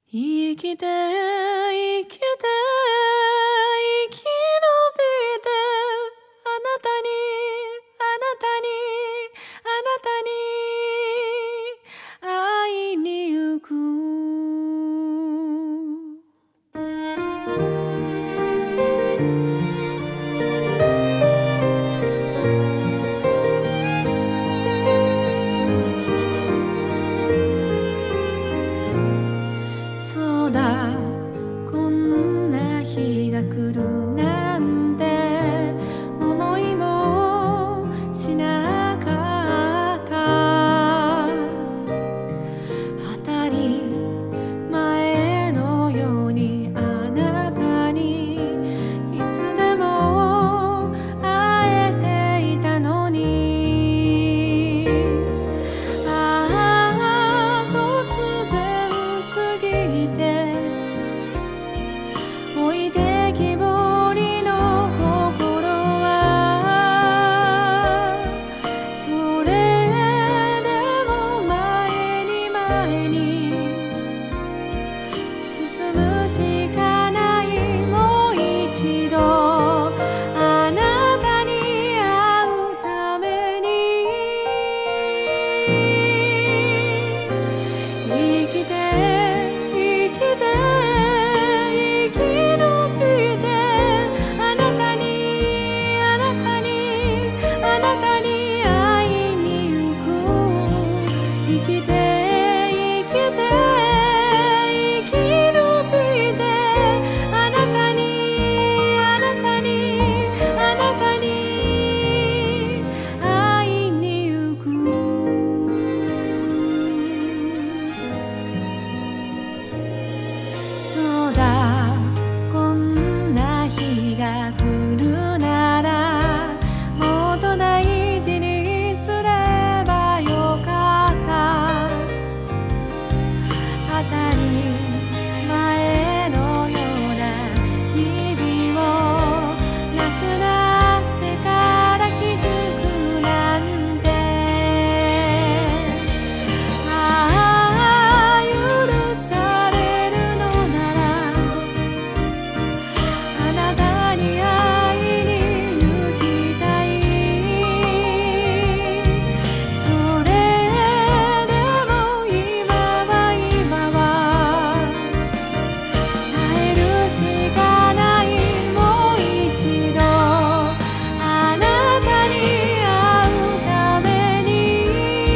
生きて生きて生き延びてあなたにあなたにあなたに会いに行くそうだこんな日が来るなんて思いもしなかった当たり前のようにあなたにいつでも会えていたのに突然過ぎて置いてきぼりの心はそれでも前に前に進むしかないもう一度あなたに会うために生きて生きて生き延びてあなたにあなたにあなたに会いに行く生きて生きて生き延びてあなたにあなたにあなたに会いに行くそうだこんな日が来るならもっと大事にすればよかった当たり前のような日々をなくなってから気づくなんて許されるのならあなたに会いに行きたいそれでも今は耐えるしかないもう一度あなたに会うために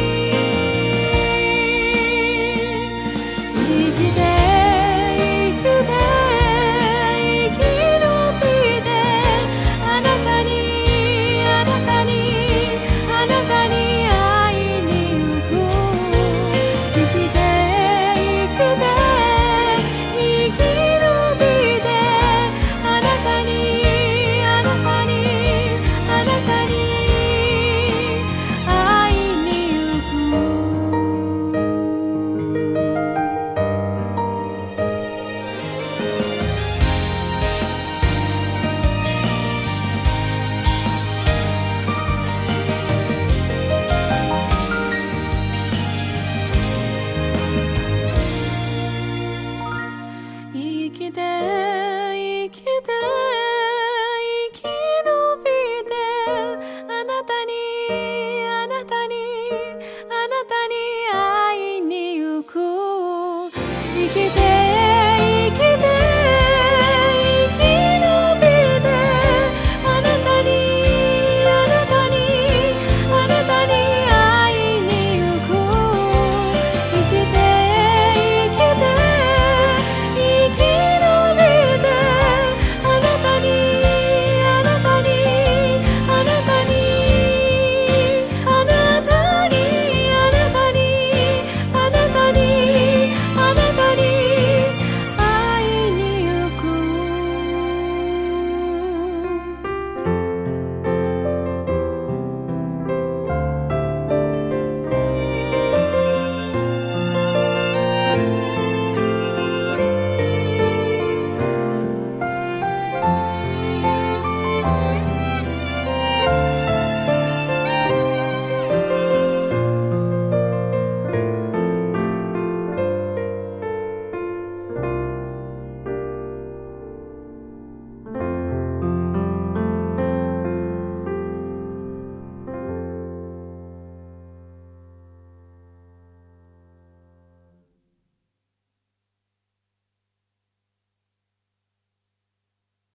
生きて生きて生き延びてあなたにあなたにあなたに会いに行く生きて生きて生き延びてあなたにあなたにあなたに会いに行く生きて生きて生き延びてあなたにあなたにあなたに会いに行く生きて